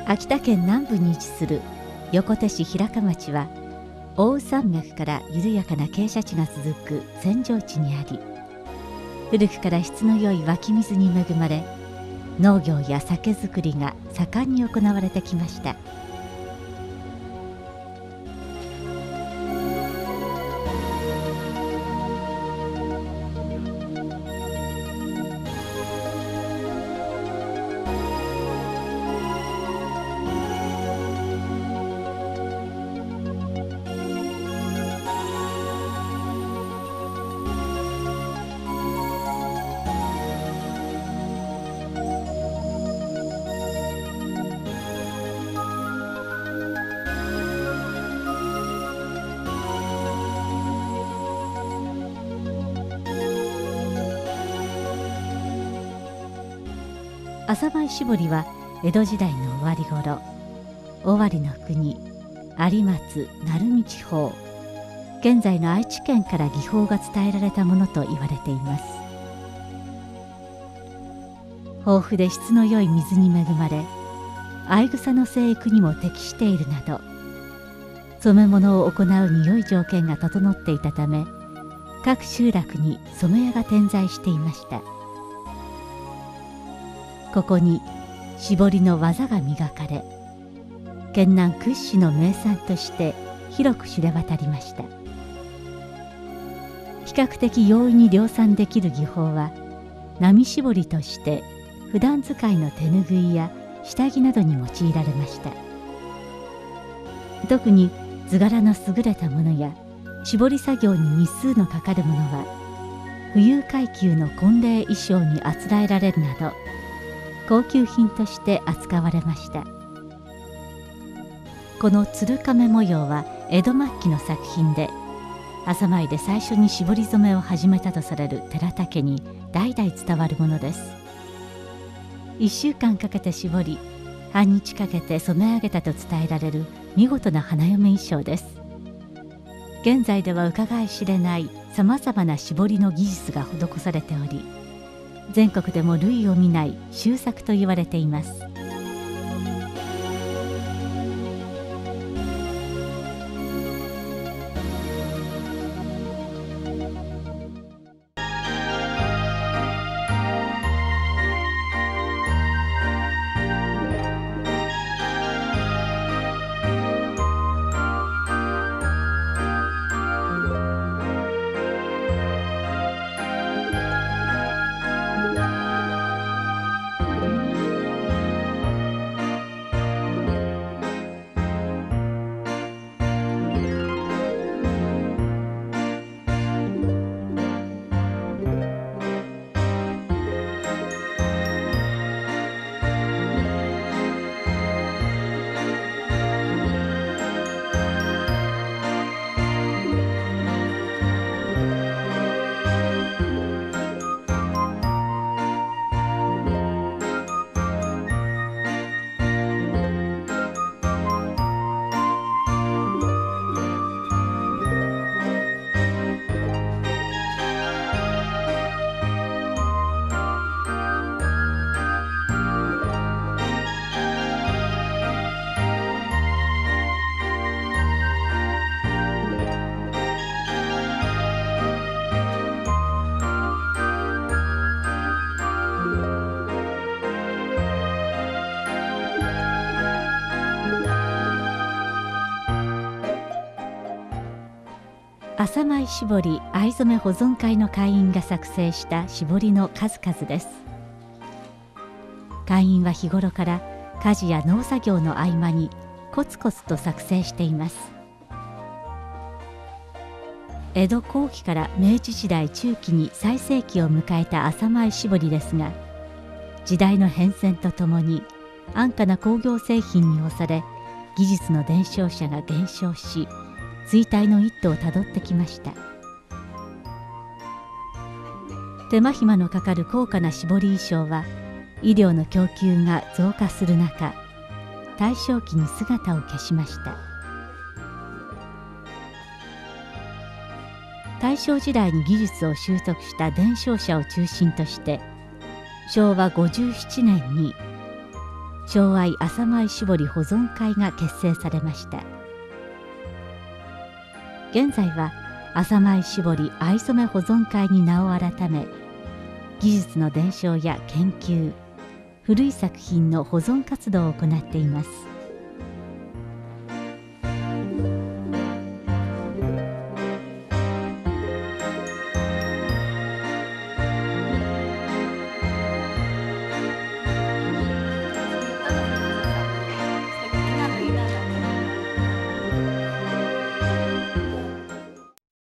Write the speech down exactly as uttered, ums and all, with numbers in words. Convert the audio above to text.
秋田県南部に位置する横手市平鹿町は、奥羽山脈から緩やかな傾斜地が続く扇状地にあり、古くから質の良い湧き水に恵まれ、農業や酒造りが盛んに行われてきました。朝米絞りは江戸時代の終わりごろ、尾張の国有松・鳴海地方、現在の愛知県から技法が伝えられたものと言われています。豊富で質の良い水に恵まれ、藍草の生育にも適しているなど、染め物を行うに良い条件が整っていたため、各集落に染め屋が点在していました。ここに絞りの技が磨かれ、県南屈指の名産として広く知れ渡りました。比較的容易に量産できる技法は、波絞りとして普段使いの手ぬぐいや下着などに用いられました。特に図柄の優れたものや絞り作業に日数のかかるものは、富裕階級の婚礼衣装にあつらえられるなど、高級品として扱われました。この鶴亀模様は江戸末期の作品で、朝米で最初に絞り染めを始めたとされる寺田家に代々伝わるものです。いっしゅうかんかけて絞り、半日かけて染め上げたと伝えられる見事な花嫁衣装です。現在では伺い知れないさまざまな絞りの技術が施されており、全国でも類を見ない秀作と言われています。朝米絞り藍染め保存会の会員が作成した絞りの数々です。会員は日頃から家事や農作業の合間にコツコツと作成しています。江戸後期から明治時代中期に最盛期を迎えた朝米絞りですが、時代の変遷とともに安価な工業製品に押され、技術の伝承者が減少し、衰退の一途をたどってきました。手間暇のかかる高価な絞り衣装は、医療の供給が増加する中、大正期に姿を消しました。大正時代に技術を習得した伝承者を中心として、しょうわごじゅうななねんに昭愛朝米絞り保存会が結成されました。現在は朝米絞り藍染め保存会に名を改め、技術の伝承や研究、古い作品の保存活動を行っています。